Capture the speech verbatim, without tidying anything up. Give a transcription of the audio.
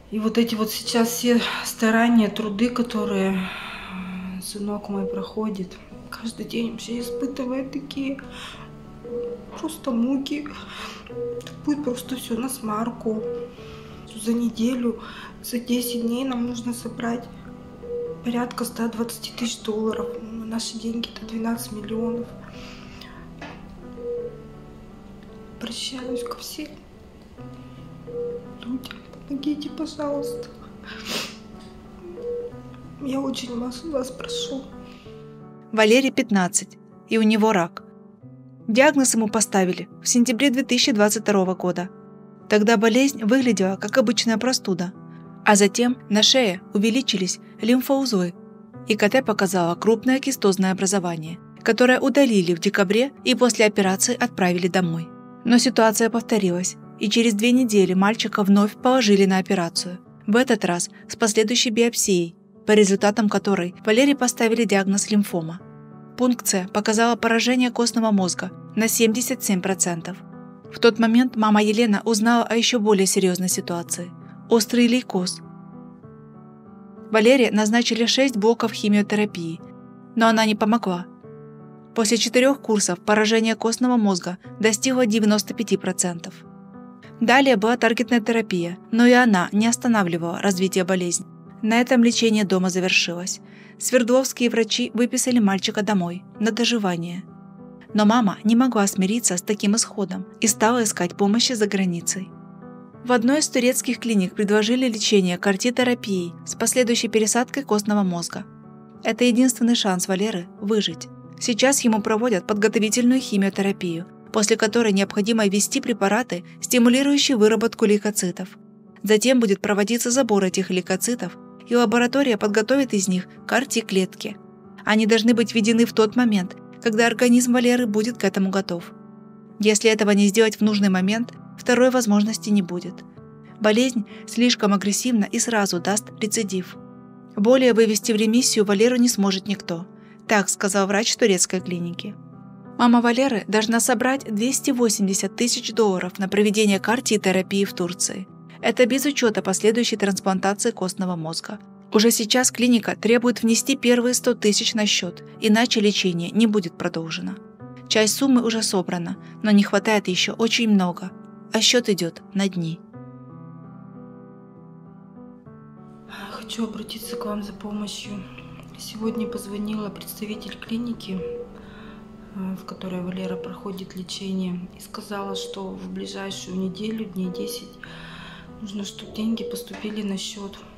И вот эти вот сейчас все старания, труды, которые сынок мой проходит, каждый день вообще испытывает такие просто муки. Будет просто все на смарку. За неделю, за десять дней нам нужно собрать порядка ста двадцати тысяч долларов. На наши деньги это двенадцать миллионов. Обращаюсь ко всем людям. Помогите, пожалуйста. Я очень вас, вас прошу. Валерий пятнадцать, и у него рак. Диагноз ему поставили в сентябре две тысячи двадцать второго года. Тогда болезнь выглядела как обычная простуда, а затем на шее увеличились лимфоузлы, и КТ показало крупное кистозное образование, которое удалили в декабре и после операции отправили домой. Но ситуация повторилась, и через две недели мальчика вновь положили на операцию, в этот раз с последующей биопсией, по результатам которой Валерии поставили диагноз лимфома. Пункция показала поражение костного мозга на семьдесят семь процентов. В тот момент мама Елена узнала о еще более серьезной ситуации – острый лейкоз. Валерии назначили шесть блоков химиотерапии, но она не помогла. После четырех курсов поражение костного мозга достигло девяноста пяти процентов. Далее была таргетная терапия, но и она не останавливала развитие болезни. На этом лечение дома завершилось. Свердловские врачи выписали мальчика домой, на доживание. Но мама не могла смириться с таким исходом и стала искать помощи за границей. В одной из турецких клиник предложили лечение кар-Т-терапией с последующей пересадкой костного мозга. Это единственный шанс Валеры выжить. Сейчас ему проводят подготовительную химиотерапию, после которой необходимо ввести препараты, стимулирующие выработку лейкоцитов. Затем будет проводиться забор этих лейкоцитов, и лаборатория подготовит из них кар-Т-клетки. Они должны быть введены в тот момент, когда организм Валеры будет к этому готов. Если этого не сделать в нужный момент, второй возможности не будет. Болезнь слишком агрессивна и сразу даст рецидив. Более вывести в ремиссию Валеру не сможет никто, так сказал врач турецкой клиники. Мама Валеры должна собрать двести восемьдесят тысяч долларов на проведение кар-Т-терапии в Турции. Это без учета последующей трансплантации костного мозга. Уже сейчас клиника требует внести первые сто тысяч на счет, иначе лечение не будет продолжено. Часть суммы уже собрана, но не хватает еще очень много, а счет идет на дни. Хочу обратиться к вам за помощью. Сегодня позвонила представитель клиники, в которой Валера проходит лечение, и сказала, что в ближайшую неделю, дней десять, нужно, чтобы деньги поступили на счет.